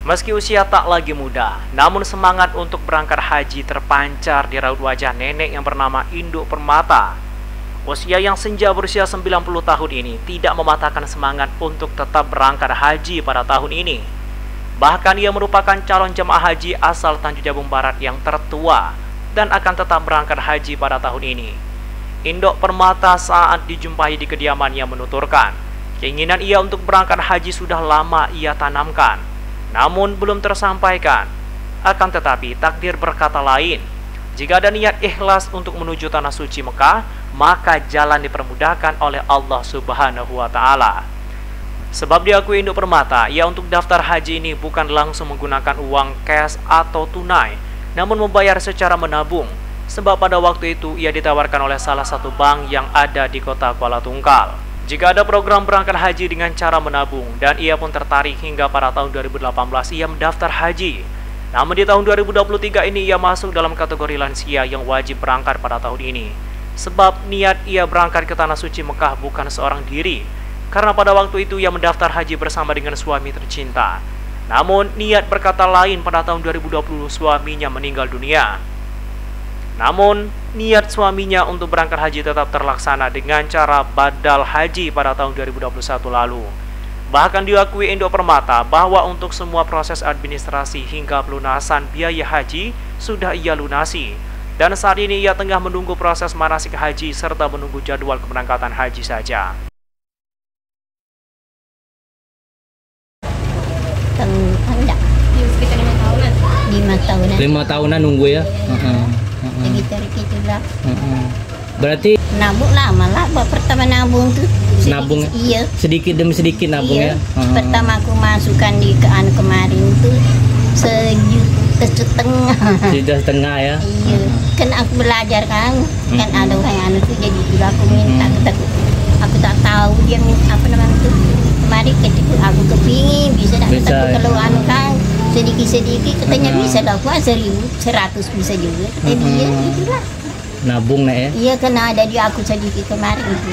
Meski usia tak lagi muda, namun semangat untuk berangkat haji terpancar di raut wajah nenek yang bernama Induk Permata. Usia yang senja berusia 90 tahun ini tidak mematahkan semangat untuk tetap berangkat haji pada tahun ini. Bahkan ia merupakan calon jemaah haji asal Tanjung Jabung Barat yang tertua dan akan tetap berangkat haji pada tahun ini. Induk Permata saat dijumpai di kediamannya menuturkan, keinginan ia untuk berangkat haji sudah lama ia tanamkan, namun belum tersampaikan. Akan tetapi takdir berkata lain. Jika ada niat ikhlas untuk menuju tanah suci Mekah, maka jalan dipermudahkan oleh Allah Subhanahu wa Ta'ala. Sebab diakui Induk Permata, ia untuk daftar haji ini bukan langsung menggunakan uang cash atau tunai, namun membayar secara menabung. Sebab pada waktu itu ia ditawarkan oleh salah satu bank yang ada di kota Kuala Tungkal. Jika ada program berangkat haji dengan cara menabung, dan ia pun tertarik hingga pada tahun 2018 ia mendaftar haji. Namun di tahun 2023 ini ia masuk dalam kategori lansia yang wajib berangkat pada tahun ini. Sebab niat ia berangkat ke tanah suci Mekah bukan seorang diri, karena pada waktu itu ia mendaftar haji bersama dengan suami tercinta. Namun niat berkata lain, pada tahun 2020 suaminya meninggal dunia. Namun, niat suaminya untuk berangkat haji tetap terlaksana dengan cara badal haji pada tahun 2021 lalu. Bahkan diakui Induk Permata bahwa untuk semua proses administrasi hingga pelunasan biaya haji sudah ia lunasi. Dan saat ini ia tengah menunggu proses manasik haji serta menunggu jadwal keberangkatan haji saja. Enggak. Sekitar 5 tahunan. 5 tahunan. 5 tahunan nunggu ya. Sekitar itulah. Berarti Nabung lama lah. Pertama nabung tuh. nabung Iya. sedikit demi sedikit nabung Iya. ya. Pertama aku masukkan di kemarin tuh 1,5 juta. Sudah setengah ya. Iya. Kan aku belajar kan. Kan ada orang yang anu tuh, jadi dulu aku minta. Aku tak tahu dia minta apa namanya tuh. Kemarin ketika aku kepingin bisa kalau anu kan sedikit-sedikit katanya bisa dapat 1.100 bisa juga kata dia, itulah Nabung nak ya. iya karena ada di aku sedikit kemarin itu.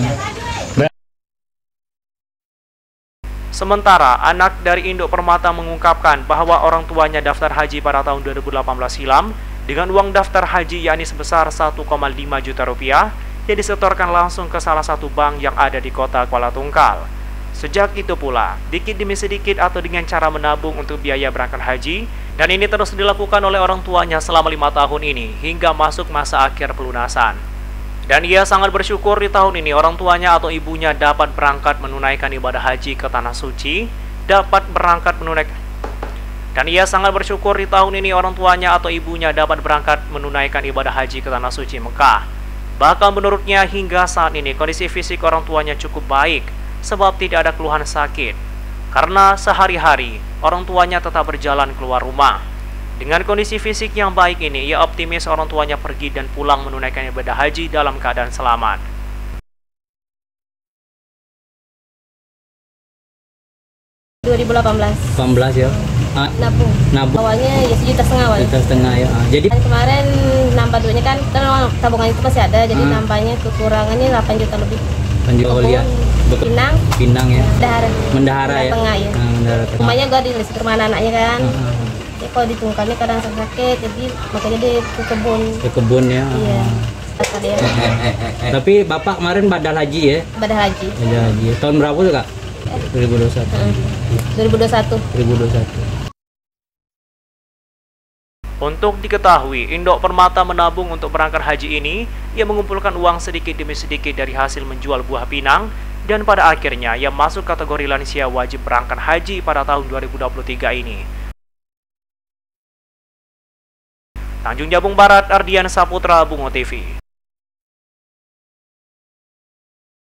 Sementara anak dari Induk Permata mengungkapkan bahwa orang tuanya daftar haji pada tahun 2018 silam dengan uang daftar haji yakni sebesar 1,5 juta rupiah yang disetorkan langsung ke salah satu bank yang ada di kota Kuala Tungkal. Sejak itu pula, dikit demi sedikit atau dengan cara menabung untuk biaya berangkat haji, dan ini terus dilakukan oleh orang tuanya selama 5 tahun ini hingga masuk masa akhir pelunasan. Dan ia sangat bersyukur di tahun ini orang tuanya atau ibunya dapat berangkat menunaikan ibadah haji ke tanah suci, Dan ia sangat bersyukur di tahun ini orang tuanya atau ibunya dapat berangkat menunaikan ibadah haji ke tanah suci Mekah. Bahkan menurutnya hingga saat ini kondisi fisik orang tuanya cukup baik, sebab tidak ada keluhan sakit. Karena sehari-hari orang tuanya tetap berjalan keluar rumah. Dengan kondisi fisik yang baik ini, ia optimis orang tuanya pergi dan pulang menunaikan ibadah haji dalam keadaan selamat. $18 ya. Nabung. Awalnya ya 1,5 juta awalnya. 1,5 ya. Jadi Kemarin nambah duitnya kan tabungan itu masih ada, jadi nambahnya kekurangannya 8 juta lebih. penjual lihat Pinang ya. Mendahara ya. Tengah ya. Mendahara tengah. Rumahnya gak di rumah anak-anaknya kan. Jadi kalau ditungkannya kadang sakit, jadi makanya dia ke kebun. Ke kebun ya. Iya. Tapi bapak kemarin badal haji ya? Badal haji. Badal haji. Tahun berapa tuh kak? 2021. 2021. Untuk diketahui, Induk Permata menabung untuk berangkat haji ini, ia mengumpulkan uang sedikit demi sedikit dari hasil menjual buah pinang, dan pada akhirnya ia masuk kategori lansia wajib berangkat haji pada tahun 2023 ini. Tanjung Jabung Barat, Ardian Saputra, Bungo TV.